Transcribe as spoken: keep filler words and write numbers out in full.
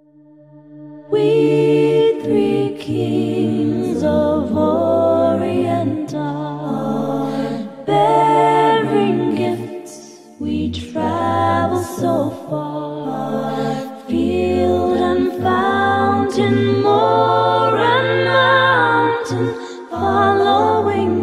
We three kings of Orient are bearing gifts. We travel so far, field and fountain, moor and mountain, following